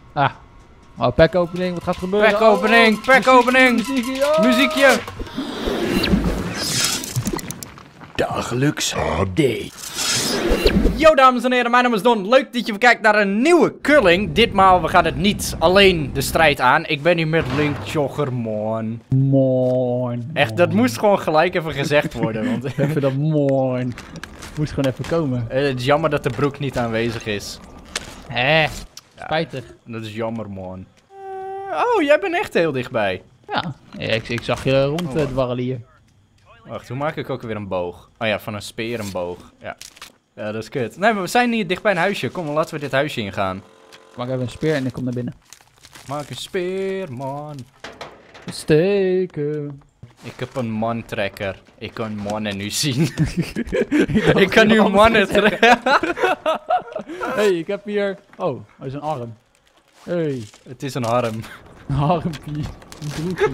Ah. Oh, pack opening, wat gaat er gebeuren? Pack opening, pack opening. Muziekje, oh. Muziekje. Dagelijks HD. Yo dames en heren, mijn naam is Don. Leuk dat je kijkt naar een nieuwe culling. Ditmaal, we gaan het niet alleen de strijd aan. Ik ben hier met Link Jogger, man. Moin. Echt, dat moest gewoon gelijk even gezegd worden. Want Even dat moin. Moest gewoon even komen. het is jammer dat de broek niet aanwezig is. Hé, spijtig. Dat is jammer, man. Oh, jij bent echt heel dichtbij. Ja, ik zag je rond dwarrelen hier. Wacht, hoe maak ik ook weer een boog? Oh ja, van een speer een boog. Ja. Ja, dat is kut. Nee, maar we zijn hier dicht bij een huisje. Kom, laten we dit huisje ingaan. Ik maak even een speer en ik kom naar binnen. Maak een speer, man. Steken. Ik heb een man-trekker. Ik kan mannen nu zien. Ik kan nu mannen trekken. Hey, ik heb hier... Oh, dat is een arm. Hey, Het is een harm. een armpie. Een broekie.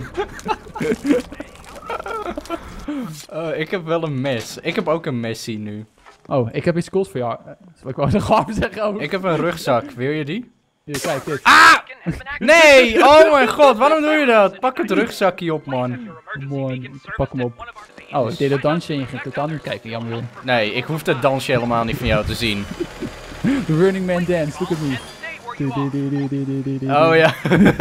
Ik heb wel een mes. Ik heb ook een messie nu. Oh, ik heb iets cools voor jou. Ik wou een arm zeggen ook. Ik heb een rugzak. Wil je die? Hier, kijk, dit. Nee! Oh mijn god, waarom doe je dat? Pak het rugzakje op, man. Mooi, pak hem op. Oh, ik deed het dansje en je ging totaal niet kijken, jammer joh. Nee, ik hoef dat dansje helemaal niet van jou te zien. The Running Man Dance, look at me. Oh ja.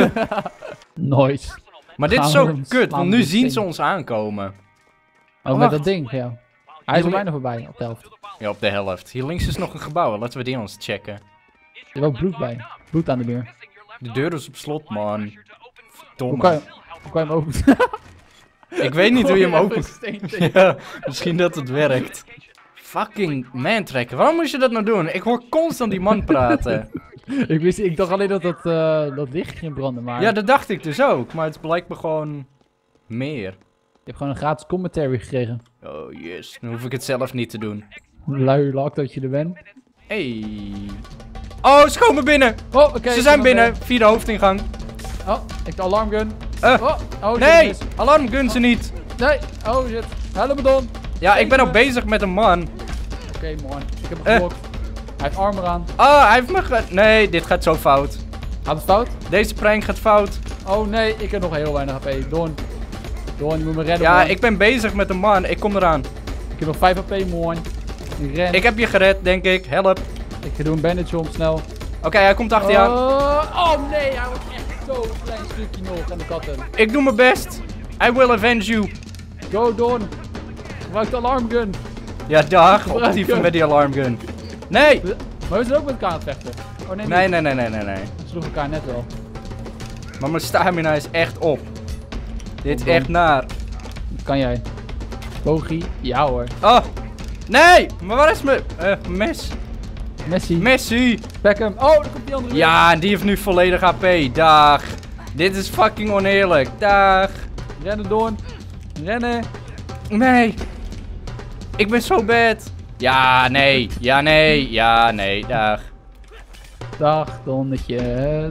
Nice. Maar dit is Gaan we zo hem kut, slaan want nu met zien steen. ze ons aankomen. Oh, met wacht. dat ding, ja. Hij is al bijna voorbij, op de helft. Ja, op de helft. Hier links is nog een gebouw. Laten we die eens checken. Er is ook bloed bij. Bloed aan de muur. De deur is op slot, man. Hoe Domme. kan je hem openen? Ik weet niet hoe je hem Gooi opent. even een steen tegen. Ja, misschien dat het werkt. Fucking man trekken. Waarom moest je dat nou doen? Ik hoor constant die man praten. Ik dacht alleen dat dat licht ging branden, maar... Ja, dat dacht ik dus ook. Maar het blijkt me gewoon meer. Je hebt gewoon een gratis commentary gekregen. Oh yes, dan hoef ik het zelf niet te doen. Lui lak dat je er bent. Hey. Oh, ze komen binnen. Oh, oké. Ze zijn binnen. Via de hoofdingang. Oh, ik heb de alarmgun. Oh, shit, nee, mis. alarmgun ze niet. Nee, oh shit. Help me dan. Ja, ik ben al bezig met een man. Oké, man. Ik heb hem geblokt. Hij heeft armor aan. Oh, hij heeft me Nee, dit gaat zo fout. Gaat het fout? Deze prank gaat fout. Oh nee, ik heb nog heel weinig HP. Don, je moet me redden, Ja, man. ik ben bezig met een man. Ik kom eraan. Ik heb nog 5 HP, man. Ik ren. Ik heb je gered, denk ik. Help. Ik ga doen een bandage om, snel. Oké, hij komt achter je aan. Oh nee, hij wordt echt zo'n klein stukje nog aan de katten. Ik doe mijn best. I will avenge you. Go, Don. Gebruik de alarmgun. Ja, dag. Optieven met die alarmgun. Nee. Maar we zijn ook met elkaar aan het vechten. Oh nee, Nee, niet. nee. We sloegen elkaar net wel. Maar mijn stamina is echt op. Dit is Kom dan. echt naar. Dat kan jij. Bogie? Ja hoor. Oh. Nee. Maar waar is mijn mes? Messi. Messi. Beckham. Oh, daar komt die andere. Ja, die heeft nu volledig HP. Dag. Dit is fucking oneerlijk. Dag. Rennen, Don. Rennen. Nee. Ik ben zo bad. Ja, nee. Ja, nee. Ja, nee. Dag. Dag, Donnetje.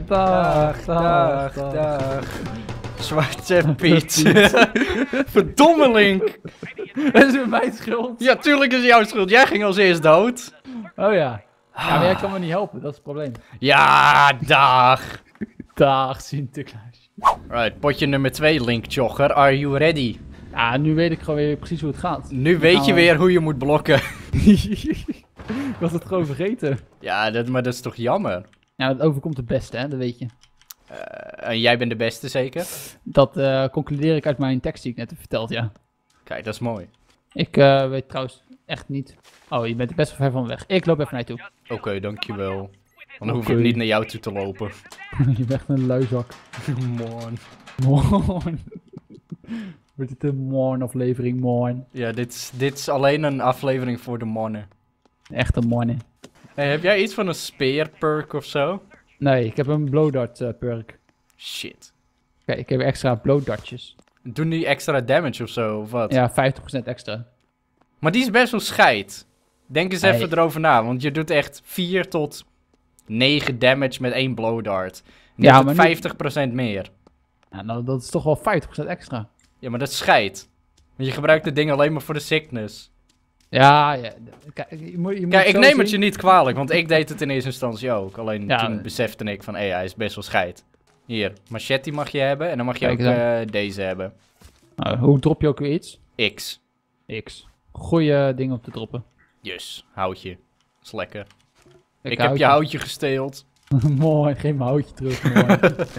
Dag. Zwarte Piet. Verdomme Link. Dat is weer mijn schuld. Ja, tuurlijk is het jouw schuld. Jij ging als eerst dood. Oh ja. Ja, maar jij kan me niet helpen. Dat is het probleem. Ja, dag. Dag, Sinterklaas. Right, potje nummer 2, Link Jogger. Are you ready? Ja, nu weet ik gewoon weer precies hoe het gaat. Nu weet je weer hoe je moet blokken. Ik was het gewoon vergeten. Ja, maar dat is toch jammer? Ja, het overkomt het beste, hè, dat weet je. En jij bent de beste zeker? Dat concludeer ik uit mijn tekst die ik net heb verteld, ja. Kijk, dat is mooi. Ik weet trouwens echt niet. Oh, je bent er best wel ver van weg. Ik loop even naar je toe. Oké, dankjewel. Dan hoef Oké. ik niet naar jou toe te lopen. Je bent echt een luizak. Man. Morn. Wordt het een morn aflevering, morn. Ja, dit is alleen een aflevering voor de mannen. Echt een morn. Hey, heb jij iets van een speerperk of zo? Nee, ik heb een blowdart perk. Shit. Kijk, ik heb extra blowdartjes. Doen die extra damage of zo, of wat? Ja, 50% extra. Maar die is best wel scheid. Denk eens even Nee. erover na, want je doet echt 4 tot 9 damage met 1 blowdart. Nu Ja, ja, maar het 50% meer. Ja, nou, dat is toch wel 50% extra. Ja, maar dat is scheid. Want je gebruikt het ding alleen maar voor de sickness. Ja. Kijk, Kijk, ik neem het je niet kwalijk, want ik deed het in eerste instantie ook. Alleen Ja, toen besefte ik van, hé, hij is best wel scheid. Hier, machete mag je hebben en dan mag je Kijk ook deze hebben. Nou, hoe drop je ook weer iets? X. X. Goeie dingen om te droppen. Yes, houtje. Is lekker. Ik heb houtje. je houtje gesteeld. Mooi, geef mijn houtje terug. Mooi.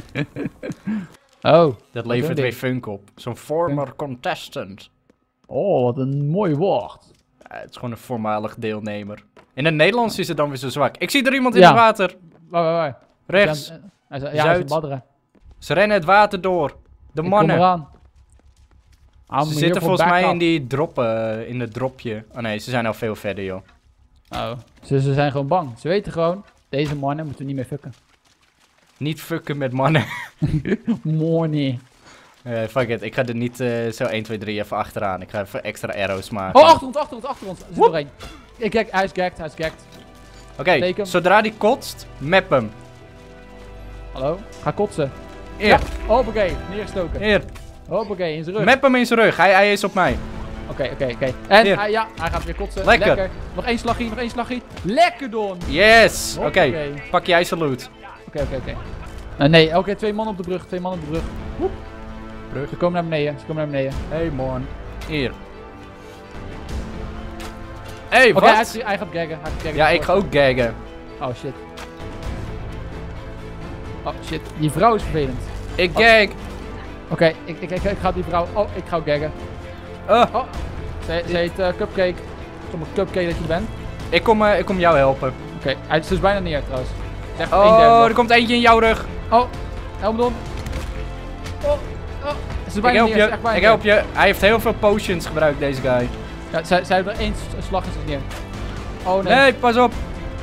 Oh. Dat levert weer funk op. Zo'n former contestant. Oh, wat een mooi woord. Ja, het is gewoon een voormalig deelnemer. In het Nederlands is het dan weer zo zwak. Ik zie er iemand in Ja. het water. Waar? Rechts. Hij is Zuid. in Badra. Ze rennen het water door. De Ik mannen. kom eraan. Ze zitten volgens mij in die droppen, in het dropje. Oh nee, ze zijn al veel verder, joh. Oh. Ze zijn gewoon bang. Ze weten gewoon, deze mannen moeten we niet meer fucken. Niet fucken met mannen. Mooi. Fuck it, ik ga er niet zo 1, 2, 3 even achteraan. Ik ga even extra arrows maken. Oh, achter ons. Er zit er één. Hij is gagged. Oké, teken. zodra die kotst, map hem. Hallo? Ga kotsen. Hier, Ja. Hoppakee, neergestoken. hier. Hoppakee, in zijn rug. Map hem in zijn rug, hij is op mij. Oké. En Hier. hij gaat weer kotsen. Lekker. Nog één slagje. Lekker, Don. Yes! Oké, Hoppakee. pak jij zijn loot. Oké. Nee, oké, 2 man op de brug. Woep. Brug. Ze komen naar beneden. Hey man. Hier. Hey, Oké, wat? hij gaat gaggen. Ja, ik ga ook gaggen. Oh shit. Die vrouw is vervelend. Ik gag. Oké, ik ga die vrouw... Oh, ik ga ook gaggen. Oh, Ze heet Cupcake. Sommige Cupcake dat je bent. ik kom jou helpen. Oké, hij is dus bijna neer trouwens. Zeg Oh, er komt eentje in jouw rug. Oh, help me Don. Oh. Ze is Ik bijna help neer, ze is je, echt bijna ik help je. Hij heeft heel veel potions gebruikt, deze guy. Ja, zij hebben er één slag en ze is neer. Oh nee. Nee, pas op.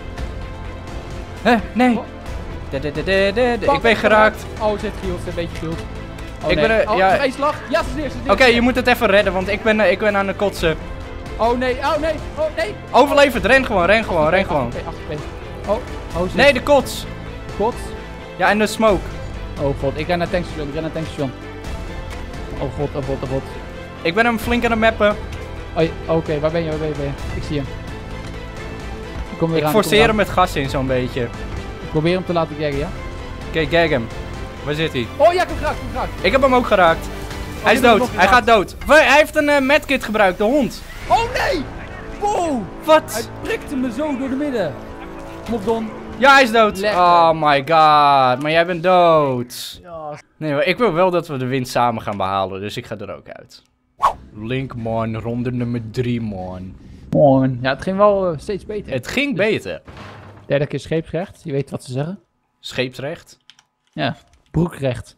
Nee. Oh. Ik ben geraakt. Oh, ze heeft geheeld, ze heeft een beetje geheeld. Oh, Ik nee. ben er- Oh, ja. nog één slag. Ja, ze is neer. Oké, je moet het even redden, want ik ben aan het kotsen. Oh nee. Overleef het, ren gewoon. Oké. Oh, shit. Nee, de kots. God. Ja, en de smoke. Oh god, ik ren naar het tankstation. Oh god. Ik ben hem flink aan het mappen. Oh, oké, waar ben je? Ik zie hem. Ik kom weer Ik aan, forceer hem met gas in zo'n beetje. Ik probeer hem te laten gaggen, ja? Oké, gag hem. Waar zit hij? Oh ja, ik heb hem geraakt. Ik heb hem ook geraakt. Hij is je bent dood. nog Hij gaat geraakt. dood. Hij heeft een medkit gebruikt, de hond. Oh nee! Wow! Hij Wat? prikte me zo door de midden. Kom op, Don. Ja, hij is dood. Lekker. Oh my god, maar jij bent dood. Ja. Nee, maar ik wil wel dat we de winst samen gaan behalen, dus ik ga er ook uit. Link man, ronde nummer 3 man. Mooi. Ja, het ging wel steeds beter. Het ging beter. Derde keer scheepsrecht. Je weet wat ze zeggen. Scheepsrecht. Ja. Broekrecht.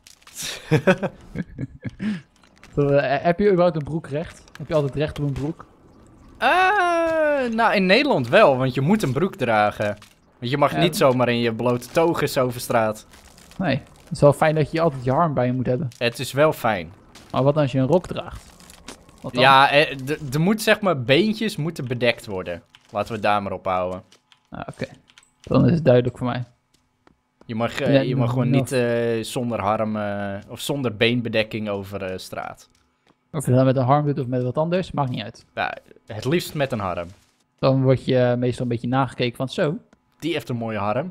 Heb je überhaupt een broekrecht? Heb je altijd recht op een broek? Nou, in Nederland wel, want je moet een broek dragen. Want je mag Ja. niet zomaar in je blote toges over straat. Nee. Het is wel fijn dat je altijd je arm bij je moet hebben. Het is wel fijn. Maar wat als je een rok draagt? Wat dan? Ja, er moet zeg maar beentjes moeten bedekt worden. Laten we het daar maar op houden. Oké. Dan is het duidelijk voor mij. Je mag, Ja, je mag gewoon nog. niet zonder harm of zonder beenbedekking over straat. Of je dat met een harm doet of met wat anders, maakt niet uit. Ja, het liefst met een harm. Dan word je meestal een beetje nagekeken van zo. Die heeft een mooie harm.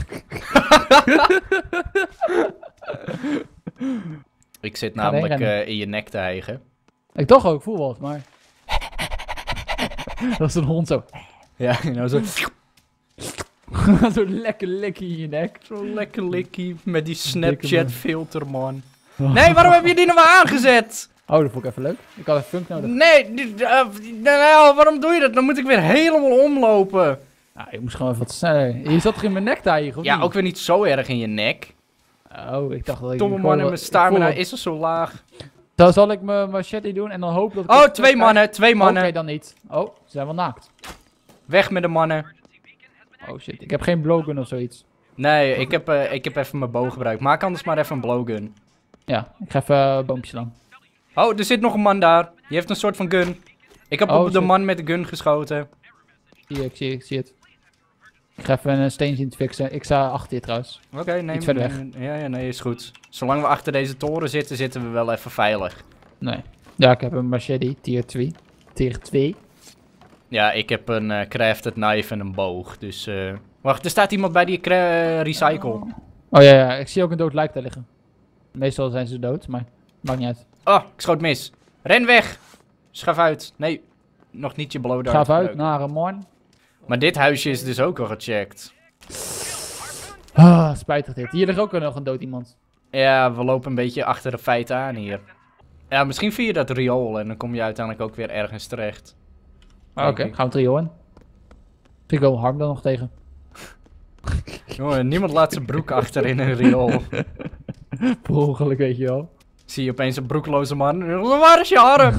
Ik zit namelijk rennen. in je nek te hijgen. Ik dacht ook, ik voel wat, maar... dat is een hond zo. Ja, nou zo. Zo lekker likkie in je nek. Zo lekker likkie met die Dikke Snapchat man. filter, man. Nee, waarom heb je die nou maar aangezet? Oh, dat vond ik even leuk. Ik had een funk nodig. Nee, waarom doe je dat? Dan moet ik weer helemaal omlopen. Nou, ik moest gewoon even wat sneller. Je zat toch in mijn nek te hijgen, of Ja, niet? ook weer niet zo erg in je nek. Oh, ik dacht dat ik... Domme man en mijn stamina is al zo laag. Dan zal ik mijn machete doen en dan hopen dat ik... Oh, het twee terugkrijg. mannen. Oké, dan niet. Oh, ze zijn wel naakt. Weg met de mannen. Oh shit, ik heb geen blowgun of zoiets. Nee, ik heb even mijn boog gebruikt. Maak anders maar even een blowgun. Ja, ik ga even boompjes lang. Oh, er zit nog een man daar. Die heeft een soort van gun. Ik heb Oh, op de shit. man met de gun geschoten. Ik zie het. Ik ga even een steen zien te fixen. Ik sta achter je trouwens. Oké, nee. Iets verder weg. Ja, nee, is goed. Zolang we achter deze toren zitten, zitten we wel even veilig. Nee. Ja, ik heb een machete, tier 2. Tier 2. Ja, ik heb een crafted knife en een boog. Dus, wacht, er staat iemand bij die recycle. Oh ja, ik zie ook een dood lijk daar liggen. Meestal zijn ze dood, maar maakt niet uit. Oh, ik schoot mis. Ren weg! Schaf uit. Nee, nog niet je blowdart. Schaf uit Leuk. naar een morn. Maar dit huisje is dus ook al gecheckt. Ah, spijtig dit. Hier ligt ook nog een dood iemand. Ja, we lopen een beetje achter de feiten aan hier. Ja, misschien via dat riool en dan kom je uiteindelijk ook weer ergens terecht. Oké, gaan we het trio in. Ik wil Harm dan nog tegen. Jongen, niemand laat zijn broek achter in een riool. Per ongeluk, weet je wel. Zie je opeens een broekloze man. Waar is je arm?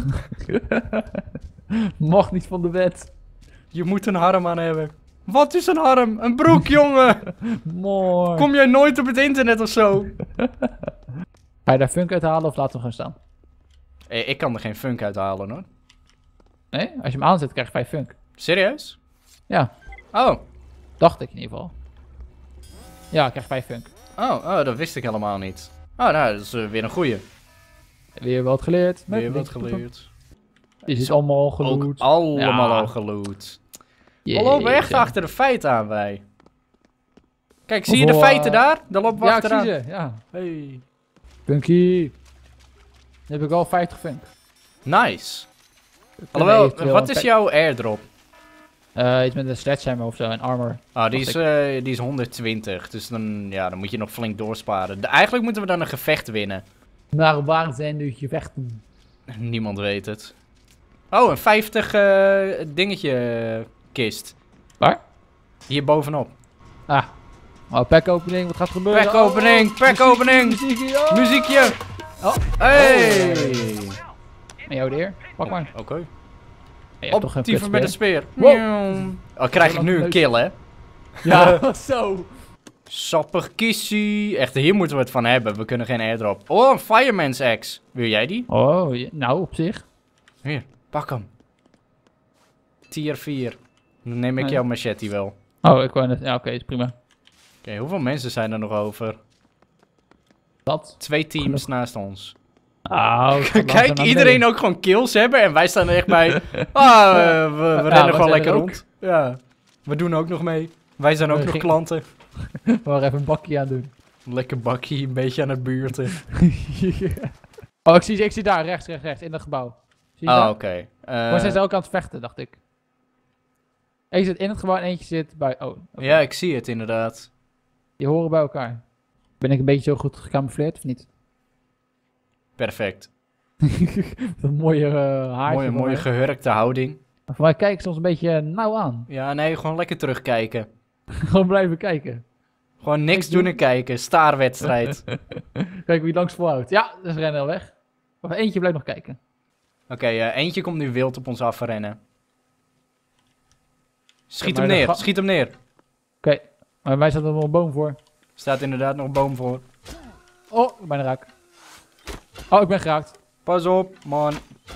Mag niet van de wet. Je moet een harm aan hebben. Wat is een harm? Een broek, jongen! Mooi. Kom jij nooit op het internet of zo? Ga je daar funk uithalen of laten we gewoon staan? Ik kan er geen funk uithalen, hoor. Nee? Als je hem aanzet krijg je 5 funk. Serieus? Ja, Oh. dacht ik in ieder geval. Ja, ik krijg 5 funk. Oh, dat wist ik helemaal niet. Oh, nou, dat is weer een goeie. Weer wat geleerd. Weer wat geleerd. Is het allemaal Ook geloot? allemaal Ja. al geloot. We lopen echt achter de feiten aan, wij. Kijk, zie je de Hoeveel, feiten daar? Daar lopen we Ja, ik achteraan. zie ze. Ja. Hey. Funky. Dan heb ik al 50 funk. Nice. We kunnen Alhoewel, eventueel wat een is jouw airdrop? Iets met een sledgehammer of zo, en armor. Ah, die is 120, dus dan, ja, dan moet je nog flink doorsparen. Eigenlijk moeten we dan een gevecht winnen. Maar waar zijn nu gevechten? Niemand weet het. Oh, een 50 dingetje kist. Waar? Hier bovenop. Ah. Oh, pack opening, wat gaat er gebeuren? Pack opening, Oh, pack opening. Muziekje, oh. Muziekje. Oh. Hey. En jou de eer. Pak maar. Oké. Je hebt toch geen Optieven met een kutspeer? speer. Oh, krijg ik nu een Leuk. kill, hè? Ja, zo. Sappig kissie. Echt, hier moeten we het van hebben. We kunnen geen airdrop. Oh, een fireman's axe. Wil jij die? Oh, nou, op zich. Hier, pak hem. Tier 4. Dan neem ik Nee. jouw machete wel. Oh, ik wou net... Ja, oké, is prima. Oké, hoeveel mensen zijn er nog over? Dat. 2 teams naast ons. Oh, Kijk, iedereen ook gewoon kills hebben en wij staan er echt bij. Ah, we rennen wij gewoon zijn lekker er rond. Ja, we doen ook nog mee. Wij zijn ook We nog gingen- klanten. We waren even een bakje aan doen. Lekker bakkie, een beetje aan het buurten. Oh, ik zie daar, rechts, in dat gebouw. Zie je Oh, daar? oké. Maar zijn ze ook aan het vechten, dacht ik. Eén zit in het gebouw en eentje zit bij... Oh, oké. Ja, ik zie het inderdaad. Die horen bij elkaar. Ben ik een beetje zo goed gecamoufleerd of niet? Perfect. Een mooie haartje. Mooie gehurkte houding. Voor mij kijk ik soms een beetje nauw aan. Ja, nee, gewoon lekker terugkijken. Gewoon blijven kijken. Gewoon niks doen en kijken. Staarwedstrijd. Kijk wie langs volhoudt. Ja, dus ze rennen al weg. Of eentje blijft nog kijken. Oké, eentje komt nu wild op ons afrennen. Schiet maar hem neer, de schiet hem neer. Oké, maar mij staat er nog een boom voor. Staat inderdaad nog een boom voor. Oh, ik ben raak. Oh, ik ben geraakt. Pas op, man.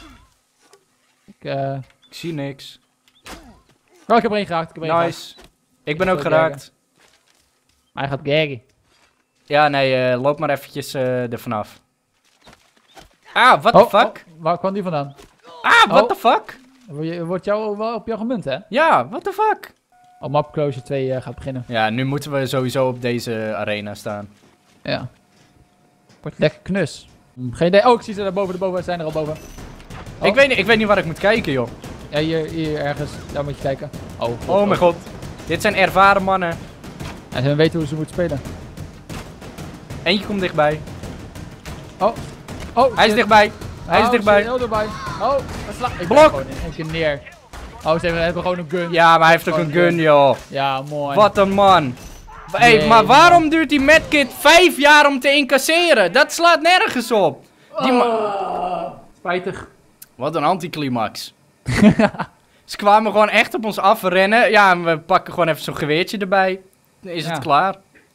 Ik zie niks. Oh, ik heb er één geraakt. Ik heb er één geraakt. Nice. Ik ben ook Zo geraakt. Maar hij gaat gaggen. Ja, nee, loop maar eventjes er vanaf. Ah, what the fuck? Oh, waar kwam die vandaan? Ah, what Oh. the fuck? Wordt jou wel op jou gemunt, hè? Ja, what the fuck? Oh, map closure 2 gaat beginnen. Ja, nu moeten we sowieso op deze arena staan. Ja. Wordt lekker knus. Geen idee. Oh, ik zie ze daar boven. Ze zijn er al boven. Oh. Ik weet niet waar ik moet kijken, joh. Ja, hier ergens. Daar moet je kijken. Oh mijn god. Dit zijn ervaren mannen. En ze weten hoe ze moeten spelen. Eentje komt dichtbij. Oh, Hij is dichtbij. Hij is dichtbij. Heel dichtbij. Oh, ik Blok! ben gewoon in één keer neer. Oh, ze hebben gewoon een gun. Ja, maar hij heeft ook een gun, joh. Ja, mooi. Wat een man. Hey, Nee, maar man. waarom duurt die medkit 5 jaar om te incasseren? Dat slaat nergens op. Spijtig. Wat een anticlimax. Ze kwamen gewoon echt op ons afrennen. Ja, en we pakken gewoon even zo'n geweertje erbij. Dan is Ja. het klaar.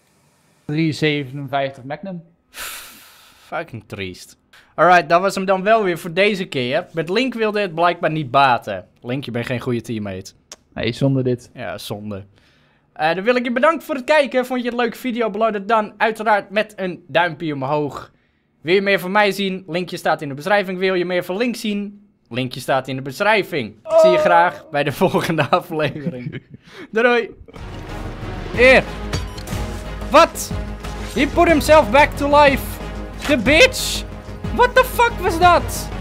357 Magnum. Fucking triest. Alright, dat was hem dan wel weer voor deze keer. Met Link wilde het blijkbaar niet baten. Link, je bent geen goede teammate. Nee, zonder dit. Ja, zonde. Dan wil ik je bedanken voor het kijken. Vond je het een leuke video? Beloon het dan uiteraard met een duimpje omhoog. Wil je meer van mij zien? Linkje staat in de beschrijving. Wil je meer van Link zien? Linkje staat in de beschrijving. Ik zie je graag bij de volgende aflevering. Doei. Hier. Wat? He put himself back to life. The bitch. What the fuck was dat?